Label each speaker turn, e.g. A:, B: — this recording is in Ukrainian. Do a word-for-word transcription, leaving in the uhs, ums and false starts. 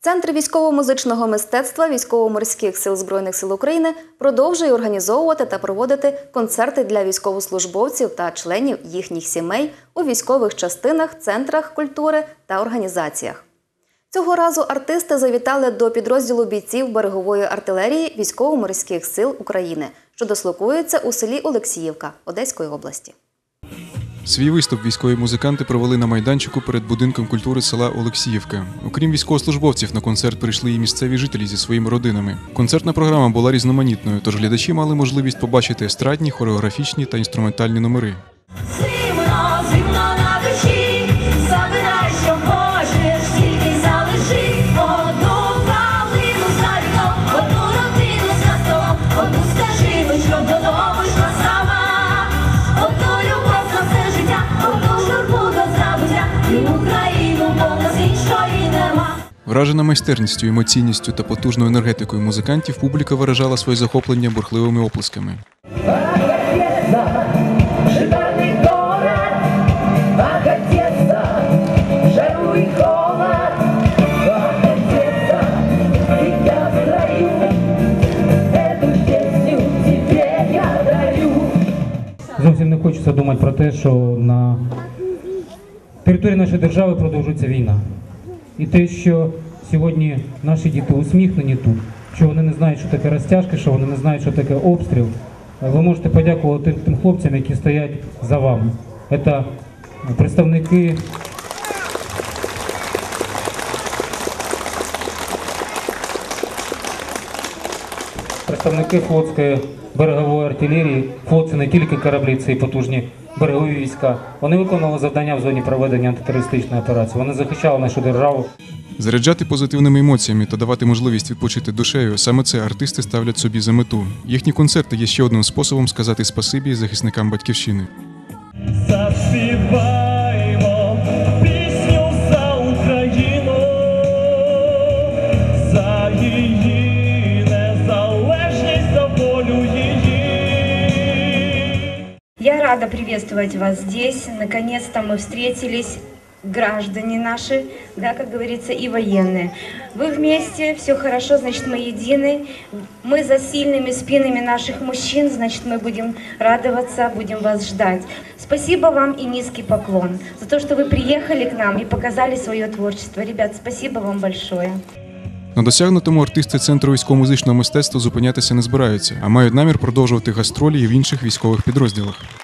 A: Центр військово-музичного мистецтва Військово-морських сил Збройних сил України продовжує організовувати та проводити концерти для військовослужбовців та членів їхніх сімей у військових частинах, центрах культури та організаціях. Цього разу артисти завітали до підрозділу бійців берегової артилерії Військово-морських сил України, що дислокується у селі Олексіївка Одеської області.
B: Свій виступ військові музиканти провели на майданчику перед будинком культури села Олексіївка. Окрім військовослужбовців, на концерт прийшли і місцеві жителі зі своїми родинами. Концертна програма була різноманітною, тож глядачі мали можливість побачити естрадні, хореографічні та інструментальні номери. Вражена майстерністю, емоційністю та потужною енергетикою музикантів, публіка виражала своє захоплення бурхливими оплесками.
C: Зовсім не хочеться думати про те, що на території нашої держави продовжується війна. І те, що сьогодні наші діти усміхнені тут, що вони не знають, що таке розтяжка, що вони не знають, що таке обстріл, ви можете подякувати тим хлопцям, які стоять за вами. Це представники представники флотської берегової артилерії. Флот – це не тільки кораблі, це і потужні берегові війська. Вони виконували завдання в зоні проведення антитерористичної операції. Вони захищали нашу державу.
B: Заряджати позитивними емоціями та давати можливість відпочити душею – саме це артисти ставлять собі за мету. Їхні концерти є ще одним способом сказати спасибі захисникам Батьківщини.
D: Заспіваємо пісню за Україну, за її незалежність, за волю її.
E: Я рада приветствовать вас здесь. Наконец-то мы встретились, граждане наши, да, как говорится, и военные. Вы вместе, все хорошо, значит, мы едины. Мы за сильными спинами наших мужчин, значит, мы будем радоваться, будем вас ждать. Спасибо вам и низкий поклон за то, что вы приехали к нам и показали свое творчество. Ребят, спасибо вам большое.
B: На досягнутому артисти Центру військово-музичного мистецтва зупинятися не збираються, а мають намір продовжувати гастролі і в інших військових підрозділах.